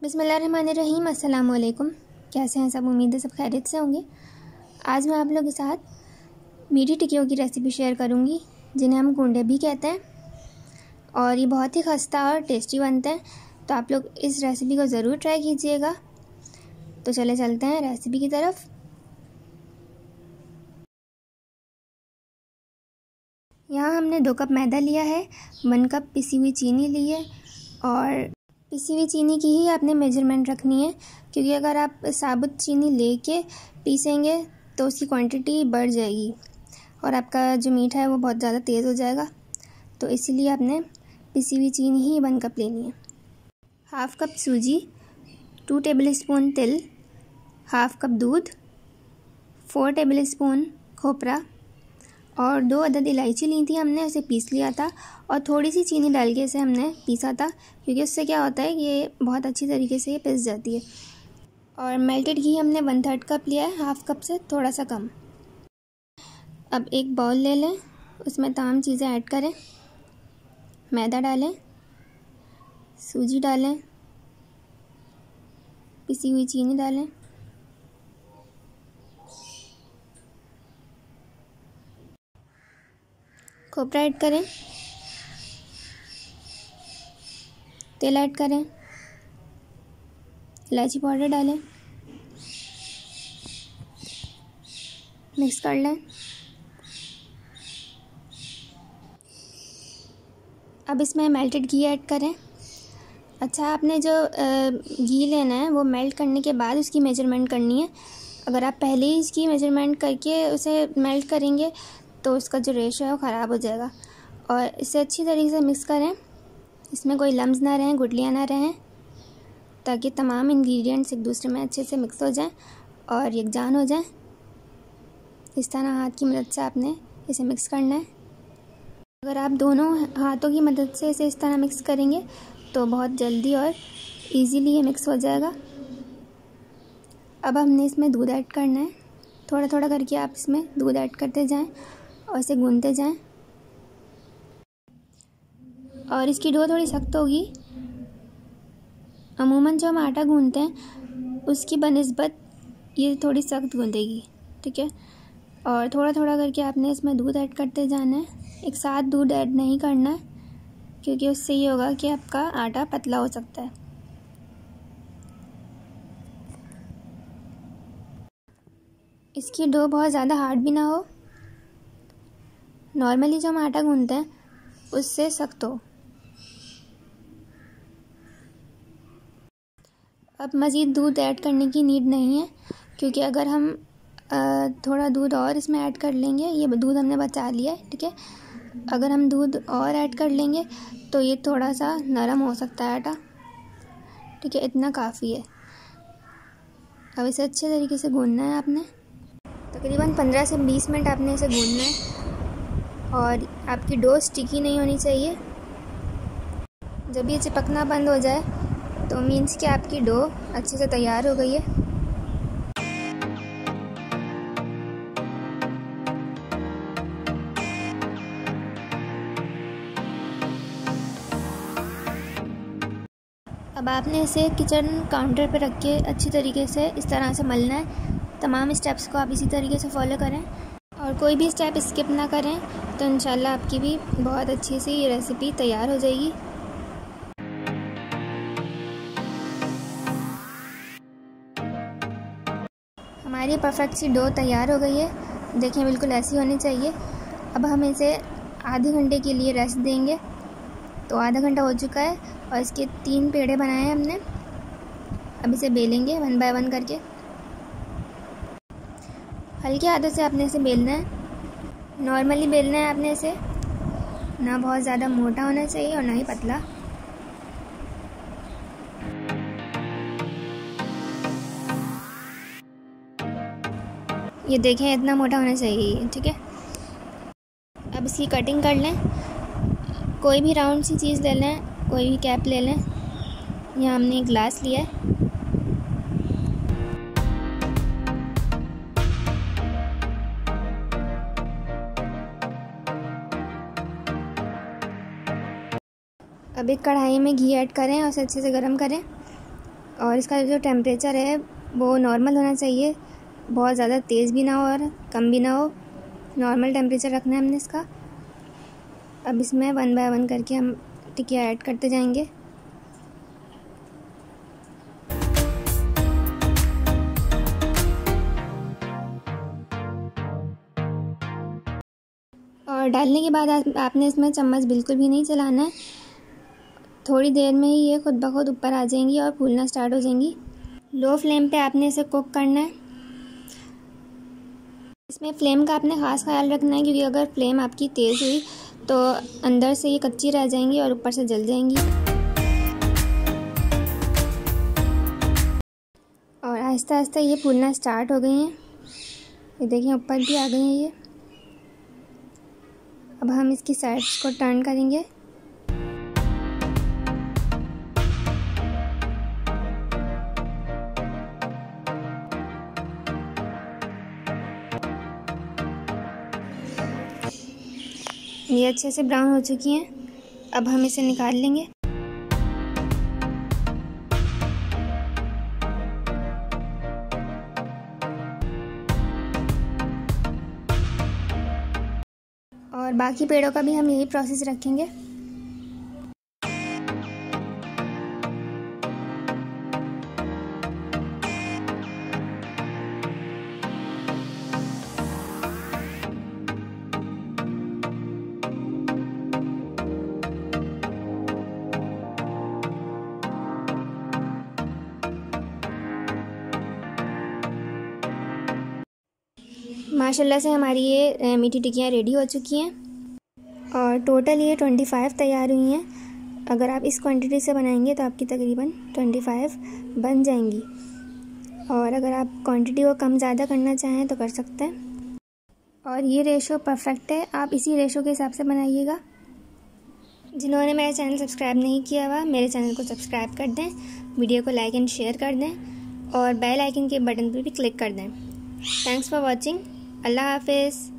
बिस्मिल्लाहिर्रहमानिर्रहीम। अस्सलाम वालेकुम। कैसे हैं सब? उम्मीद है सब खैरियत से होंगे। आज मैं आप लोगों के साथ मीठी टिक्कियों की रेसिपी शेयर करूंगी, जिन्हें हम गुंडे भी कहते हैं, और ये बहुत ही खस्ता और टेस्टी बनते हैं। तो आप लोग इस रेसिपी को ज़रूर ट्राई कीजिएगा। तो चलते हैं रेसिपी की तरफ। यहाँ हमने 2 कप मैदा लिया है, 1 कप पिसी हुई चीनी ली है, और पिसी हुई चीनी की ही आपने मेजरमेंट रखनी है, क्योंकि अगर आप साबुत चीनी लेके पीसेंगे तो उसकी क्वांटिटी बढ़ जाएगी और आपका जो मीठा है वो बहुत ज़्यादा तेज़ हो जाएगा। तो इसीलिए आपने पिसी हुई चीनी ही 1 कप लेनी है। 1/2 कप सूजी, 2 टेबलस्पून तिल, 1/2 कप दूध, 4 टेबलस्पून खोपरा और 2 अदद इलायची ली थी हमने, उसे पीस लिया था और थोड़ी सी चीनी डाल के इसे हमने पीसा था, क्योंकि उससे क्या होता है ये बहुत अच्छी तरीके से ये पिस जाती है। और मेल्टेड घी हमने 1/3 कप लिया है, 1/2 कप से थोड़ा सा कम। अब एक बाउल ले लें, उसमें तमाम चीज़ें ऐड करें। मैदा डालें, सूजी डालें, पिसी हुई चीनी डालें, खोपरा ऐड करें, तेल ऐड करें, इलायची पाउडर डालें, मिक्स कर लें। अब इसमें मेल्टेड घी ऐड करें। अच्छा, आपने जो घी लेना है वो मेल्ट करने के बाद उसकी मेजरमेंट करनी है। अगर आप पहले ही इसकी मेजरमेंट करके उसे मेल्ट करेंगे तो उसका जो रेशो है वो ख़राब हो जाएगा। और इसे अच्छी तरीके से मिक्स करें, इसमें कोई लम्स ना रहें, गुठलियाँ ना रहें, ताकि तमाम इंग्रेडिएंट्स एक दूसरे में अच्छे से मिक्स हो जाएं और यकजान हो जाएं। इस तरह हाथ की मदद से आपने इसे मिक्स करना है। अगर आप दोनों हाथों की मदद से इसे इस तरह मिक्स करेंगे तो बहुत जल्दी और इजीली ये मिक्स हो जाएगा। अब हमने इसमें दूध ऐड करना है। थोड़ा थोड़ा करके आप इसमें दूध ऐड करते जाएं और इसे गूंथते जाएं। और इसकी डो थोड़ी सख्त होगी। अमूमन जो हम आटा गूंथते हैं उसकी बनिस्बत ये थोड़ी सख्त गूंथेगी, ठीक है। और थोड़ा थोड़ा करके आपने इसमें दूध ऐड करते जाना है। एक साथ दूध ऐड नहीं करना है, क्योंकि उससे ये होगा कि आपका आटा पतला हो सकता है। इसकी डो बहुत ज़्यादा हार्ड भी ना हो, नॉर्मली जो हम आटा गूंथते हैं उससे सख्त हो। अब मज़ीद दूध ऐड करने की नीड नहीं है, क्योंकि अगर हम थोड़ा दूध और इसमें ऐड कर लेंगे, ये दूध हमने बचा लिया है, ठीक है। अगर हम दूध और ऐड कर लेंगे तो ये थोड़ा सा नरम हो सकता है आटा, ठीक है। इतना काफ़ी है। अब इसे अच्छे तरीके से गूंथना है आपने। तकरीबन 15 से 20 मिनट आपने इसे गूंथना है और आपकी डो स्टिकी नहीं होनी चाहिए। जब ये चिपकना बंद हो जाए तो मीन्स कि आपकी डो अच्छे से तैयार हो गई है। अब आपने इसे किचन काउंटर पर रख के अच्छी तरीके से इस तरह से मलना है। तमाम स्टेप्स को आप इसी तरीके से फॉलो करें और कोई भी स्टेप स्किप ना करें, तो इंशाल्लाह आपकी भी बहुत अच्छी सी ये रेसिपी तैयार हो जाएगी। हमारी परफेक्ट सी डो तैयार हो गई है, देखें बिल्कुल ऐसी होनी चाहिए। अब हम इसे आधे घंटे के लिए रेस्ट देंगे। तो आधा घंटा हो चुका है और इसके 3 पेड़े बनाए हैं हमने। अब इसे बेलेंगे 1 बाय 1 करके। हल्के हाथों से आपने इसे बेलना है, नॉर्मली बेलना है आपने इसे, ना बहुत ज़्यादा मोटा होना चाहिए और ना ही पतला। ये देखें इतना मोटा होना चाहिए, ठीक है। अब इसकी कटिंग कर लें। कोई भी राउंड सी चीज़ ले लें, कोई भी कैप ले लें। यहाँ हमने एक ग्लास लिया है। अब एक कढ़ाई में घी ऐड करें और उसे अच्छे से गर्म करें और इसका जो टेम्परेचर है वो नॉर्मल होना चाहिए, बहुत ज़्यादा तेज़ भी ना हो और कम भी ना हो, नॉर्मल टेम्परेचर रखना है हमने इसका। अब इसमें 1 बाय 1 करके हम टिकिया ऐड करते जाएंगे। और डालने के बाद आपने इसमें चम्मच बिल्कुल भी नहीं चलाना है। थोड़ी देर में ही ये खुद ब खुद ऊपर आ जाएंगी और फूलना स्टार्ट हो जाएंगी। लो फ्लेम पे आपने इसे कुक करना है। इसमें फ्लेम का आपने ख़ास ख्याल रखना है, क्योंकि अगर फ्लेम आपकी तेज़ हुई तो अंदर से ये कच्ची रह जाएंगी और ऊपर से जल जाएंगी। और आहिस्ता आहिस्ता ये फूलना स्टार्ट हो गई हैं। ये देखिए ऊपर भी आ गई हैं ये। अब हम इसकी साइड्स को टर्न करेंगे। ये अच्छे से ब्राउन हो चुकी हैं। अब हम इसे निकाल लेंगे। और बाकी पेड़ों का भी हम यही प्रोसेस रखेंगे। माशाल्लाह से हमारी ये मीठी टिक्कियाँ रेडी हो चुकी हैं और टोटल ये 25 तैयार हुई हैं। अगर आप इस क्वांटिटी से बनाएंगे तो आपकी तकरीबन 25 बन जाएंगी। और अगर आप क्वांटिटी को कम ज़्यादा करना चाहें तो कर सकते हैं। और ये रेशो परफेक्ट है, आप इसी रेशो के हिसाब से बनाइएगा। जिन्होंने मेरा चैनल सब्सक्राइब नहीं किया हुआ, मेरे चैनल को सब्सक्राइब कर दें, वीडियो को लाइक एंड शेयर कर दें और बेल आइकन के बटन पर भी क्लिक कर दें। Thanks for watching. अल्लाह हाफिज़।